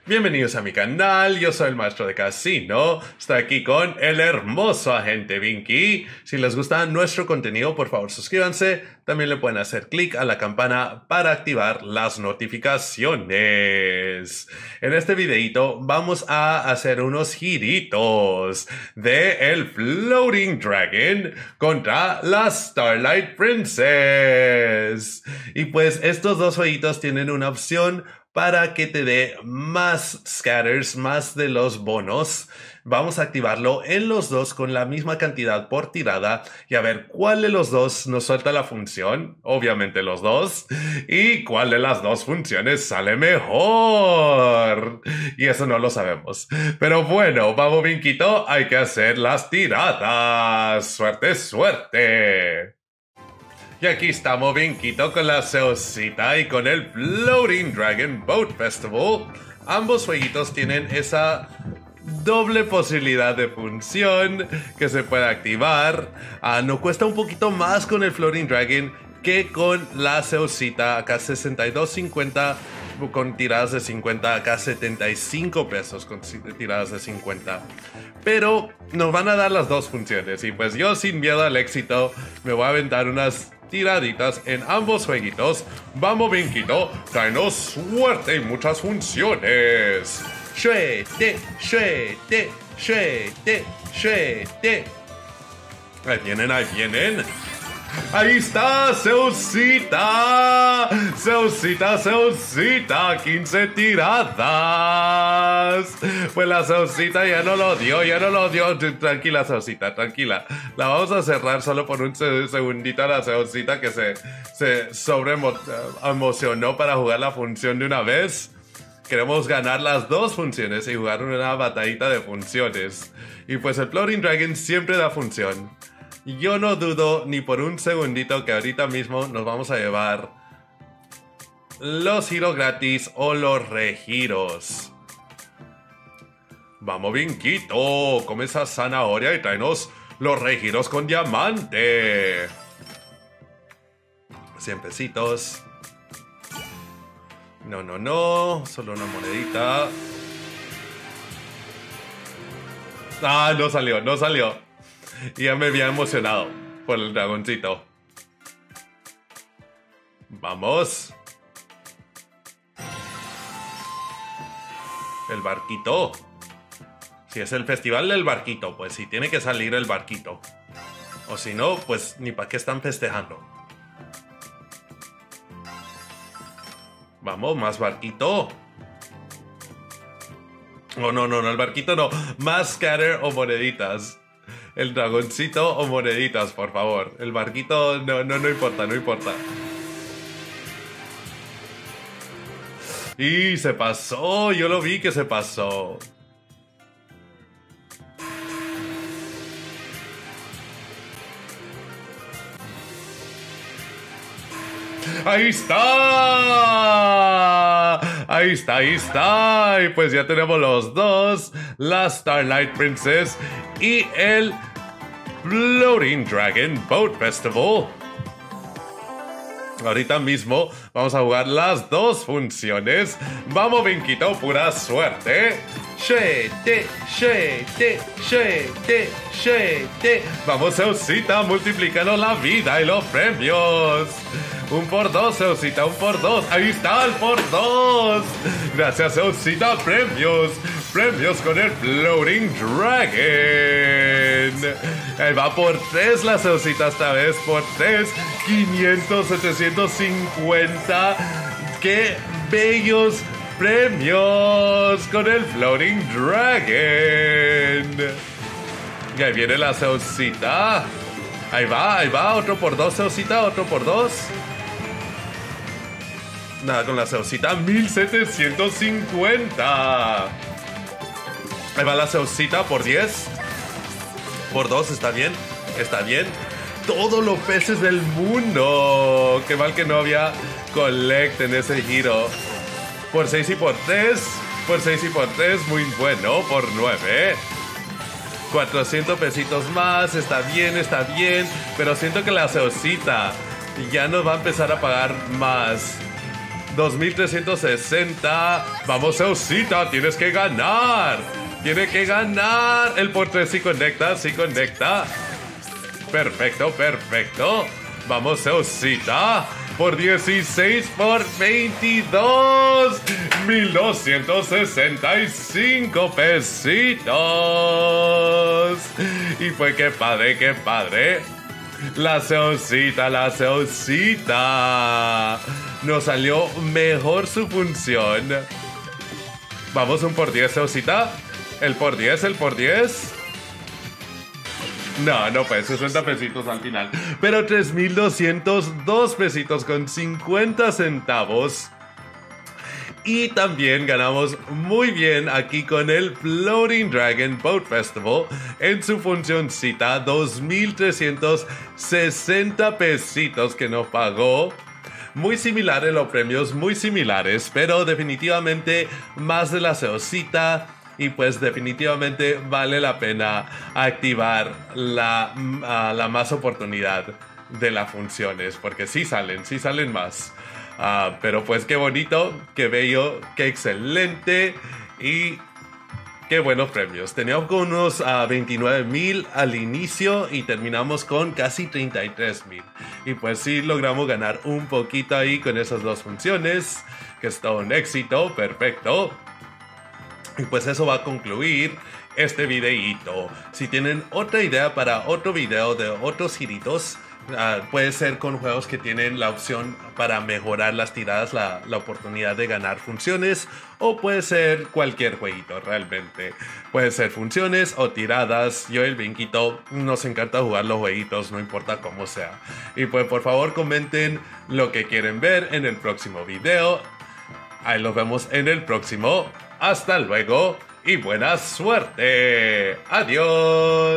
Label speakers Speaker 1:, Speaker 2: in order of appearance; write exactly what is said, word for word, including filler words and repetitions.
Speaker 1: Bienvenidos a mi canal, yo soy el maestro de casino, estoy aquí con el hermoso agente Vinky. Si les gusta nuestro contenido, por favor suscríbanse, también le pueden hacer clic a la campana para activar las notificaciones. En este videito vamos a hacer unos giritos de el Floating Dragon contra la Starlight Princess. Y pues estos dos jueguitos tienen una opción para que te dé más scatters, más de los bonos. Vamos a activarlo en los dos con la misma cantidad por tirada y a ver cuál de los dos nos suelta la función, obviamente los dos, y cuál de las dos funciones sale mejor. Y eso no lo sabemos. Pero bueno, vamos Vinquito, hay que hacer las tiradas. Suerte, suerte. Y aquí estamos Vinquito con la Zeusita y con el Floating Dragon Boat Festival. Ambos jueguitos tienen esa doble posibilidad de función que se puede activar. Ah, nos cuesta un poquito más con el Floating Dragon que con la Zeusita. Acá sesenta y dos cincuenta con tiradas de cincuenta, acá setenta y cinco pesos con tiradas de cincuenta. Pero nos van a dar las dos funciones y pues yo sin miedo al éxito me voy a aventar unas tiraditas en ambos jueguitos. Vamos Vinquito, tráenos suerte y muchas funciones. Suerte, suerte, suerte, suerte. Ahí vienen, ahí vienen. Ahí está, Zeusita, Zeusita, Zeusita, quince tiradas. Pues la Zeusita ya no lo dio, ya no lo dio. Tranquila, Zeusita, tranquila. La vamos a cerrar solo por un segundito a la Zeusita que se, se sobre emocionó para jugar la función de una vez. Queremos ganar las dos funciones y jugar una batallita de funciones. Y pues el Floating Dragon siempre da función. Yo no dudo ni por un segundito que ahorita mismo nos vamos a llevar los giros gratis o los regiros. Vamos Vinquito, come esa zanahoria y tráenos los regiros con diamante. cien pesitos. No, no, no, solo una monedita. Ah, no salió, no salió. Y ya me había emocionado por el dragoncito. Vamos. El barquito. Si es el festival del barquito, pues sí, tiene que salir el barquito. O si no, pues ni para qué están festejando. Vamos, más barquito. Oh, no, no, no, el barquito no. Más scatter o moneditas. El dragoncito o moneditas, por favor. El barquito no, no, no importa, no importa. Y se pasó, yo lo vi que se pasó. ¡Ahí está! Ahí está, ahí está. Y pues ya tenemos los dos. La Starlight Princess y el Floating Dragon Boat Festival. Ahorita mismo vamos a jugar las dos funciones. Vamos Vinquito, pura suerte. Suerte, suerte, suerte, suerte. Vamos Zeusita, multiplicando la vida y los premios. Un por dos, Zeusita, un por dos. Ahí está el por dos. Gracias, Zeusita. Premios. Premios con el Floating Dragon. Ahí va por tres la Zeusita esta vez. Por tres. quinientos, setecientos cincuenta. ¡Qué bellos premios con el Floating Dragon! Y ahí viene la Zeusita. Ahí va, ahí va. Otro por dos, Zeusita. Otro por dos. Nada con la Zeusita. mil setecientos cincuenta. Ahí va la Zeusita por diez. Por dos, está bien. Está bien. Todos los peces del mundo. Qué mal que no había collect en ese giro. Por seis y por tres. Por seis y por tres. Muy bueno. Por nueve. cuatrocientos pesitos más. Está bien, está bien. Pero siento que la Zeusita ya nos va a empezar a pagar más. dos mil trescientos sesenta. Vamos, Zeusita, tienes que ganar. Tiene que ganar. El por tres sí conecta, sí conecta. Perfecto, perfecto. Vamos, Zeusita. Por dieciséis, por veintidós. mil doscientos sesenta y cinco pesitos. Y fue que padre, qué padre. La Zeusita, la Zeusita. Nos salió mejor su función. Vamos, un por diez, Zeusita. El por diez, el por diez. No, no fue sesenta pesitos al final. Pero tres mil doscientos dos pesitos con cincuenta centavos. Y también ganamos muy bien aquí con el Floating Dragon Boat Festival en su funcioncita, dos mil trescientos sesenta pesitos que nos pagó. Muy similares los premios, muy similares, pero definitivamente más de la Zeusita. Y pues definitivamente vale la pena activar la, uh, la más oportunidad de las funciones, porque sí salen, sí salen más. Uh, pero pues qué bonito, qué bello, qué excelente y qué buenos premios. Teníamos con unos uh, veintinueve mil al inicio y terminamos con casi treinta y tres mil. Y pues sí logramos ganar un poquito ahí con esas dos funciones, que es todo un éxito, perfecto. Y pues eso va a concluir este videíto. Si tienen otra idea para otro video de otros giritos, uh, puede ser con juegos que tienen la opción para mejorar las tiradas, la, la oportunidad de ganar funciones, o puede ser cualquier jueguito realmente. Puede ser funciones o tiradas. Yo y el Vinquito nos encanta jugar los jueguitos, no importa cómo sea. Y pues por favor comenten lo que quieren ver en el próximo video. Ahí los vemos en el próximo. Hasta luego y buena suerte. Adiós.